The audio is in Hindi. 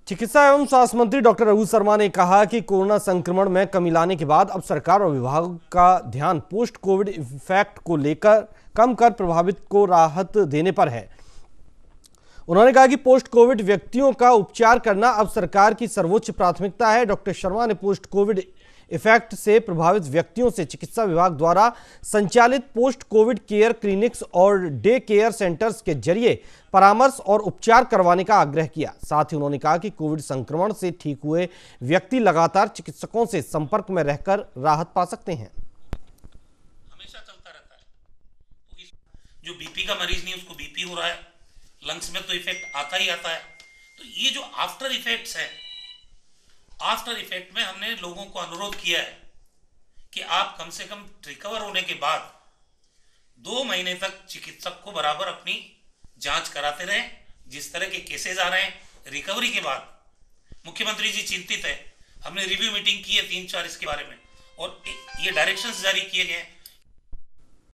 चिकित्सा एवं स्वास्थ्य मंत्री डॉक्टर रघु शर्मा ने कहा कि कोरोना संक्रमण में कमी लाने के बाद अब सरकार और विभाग का ध्यान पोस्ट कोविड इफेक्ट को लेकर कम कर प्रभावित को राहत देने पर है। उन्होंने कहा कि पोस्ट कोविड व्यक्तियों का उपचार करना अब सरकार की सर्वोच्च प्राथमिकता है। डॉक्टर शर्मा ने पोस्ट कोविड इफेक्ट से प्रभावित व्यक्तियों से चिकित्सा विभाग द्वारा संचालित पोस्ट कोविड केयर क्लिनिक्स और डे केयर सेंटर्स के जरिए परामर्श और उपचार करवाने का आग्रह किया। साथ ही उन्होंने कहा कि कोविड संक्रमण से ठीक हुए व्यक्ति लगातार चिकित्सकों से संपर्क में रहकर राहत पा सकते हैं। हमेशा चलता रहता है। तो जो बीपी का मरीज नहीं, उसको बीपी हो रहा है, लंग्स में तो इफेक्ट आता ही आता है। तो ये जो आफ्टर इफेक्ट्स है, आफ्टर इफेक्ट में हमने लोगों को अनुरोध किया है कि आप कम से कम रिकवर होने के बाद 2 महीने तक चिकित्सक को बराबर अपनी जांच कराते रहें। जिस तरह के केसेस आ रहे हैं रिकवरी के बाद, मुख्यमंत्री जी चिंतित है। हमने रिव्यू मीटिंग की है 3-4 इसके बारे में, और ये डायरेक्शंस जारी किए गए हैं